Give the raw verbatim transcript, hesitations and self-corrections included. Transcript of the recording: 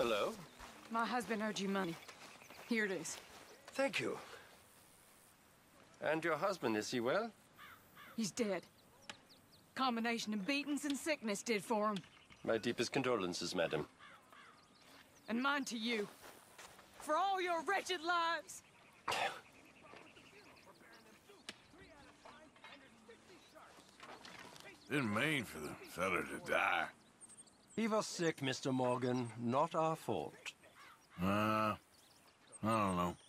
Hello? My husband owed you money. Here it is. Thank you. And your husband, is he well? He's dead. Combination of beatings and sickness did for him. My deepest condolences, madam. And mine to you. For all your wretched lives. Didn't mean for the fella to die. He was sick, Mister Morgan. Not our fault. Uh, I don't know.